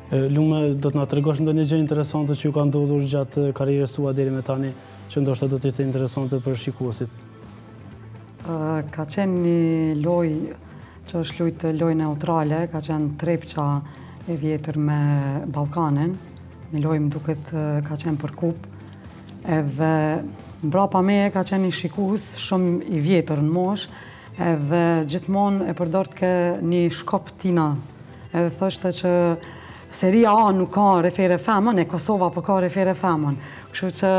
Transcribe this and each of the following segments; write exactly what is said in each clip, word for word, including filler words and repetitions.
Lume, do të na tregosh ndonjë gjë interesante që ju ka ndodhur gjatë karrierës tua deri më tani, që ndoshta do të ishte interesante për shikuesit? Ka qenë një lojë që është lujtë lojë neutrale, ka qenë Trepça e vjetër me Ballkanin. Një lojë më duket ka qenë për kupë. Edhe mbrapa meje ka qenë një shikues shumë i vjetër në moshë, edhe gjithmonë e përdorte një shkop Tina. Edhe thoshte që Seria A nuk ka refere femën, e Kosova po ka refere femën. Kështu që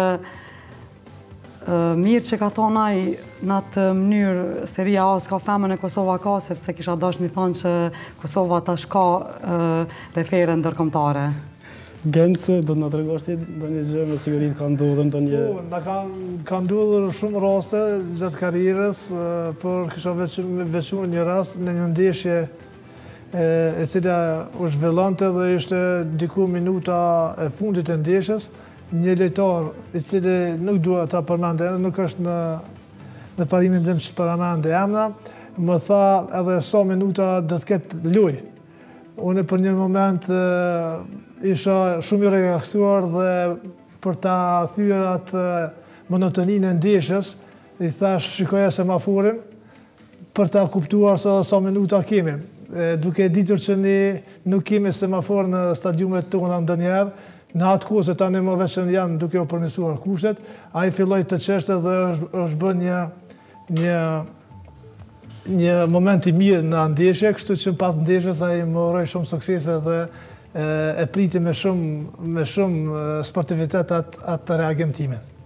mirë që ka thonë ai në atë mënyrë Seria A s'ka femën, e Kosova ka, sepse kisha dashur mi thonë që Kosova tash ka refere ndërkombëtare. Gencë, do të na tregosh ti ndonjë gjë me siguri ka ndodhur ndonjë? Po, na ka ndodhur shumë raste gjatë karrierës, por kisha veçuar një rast në një ndeshje e cila u zhvillonte dhe ishte diku minuta e fundit e ndeshjes. Një lojtar i cili nuk dua ta përmend, nuk është në në parimin tim që përmend emra, më tha edhe sa minuta do të ketë lojë. Unë për një moment isha shumë i relaksuar dhe për ta thyer atë monotoninë e ndeshjes, i thash shikoja semaforin për ta kuptuar se sa minuta kemi. Duke ditur që ne nuk kemi semafor në stadiumet tona ndonjëherë, në atë kohë se tani më veç janë duke u përmirësuar kushtet, ai filloi të çeshte dhe është bën një një një moment i mirë në ndeshje, kështu që pas ndeshjes ai më uroi shumë suksese dhe e priti me shumë me shumë sportivitet atë atë reagim timin.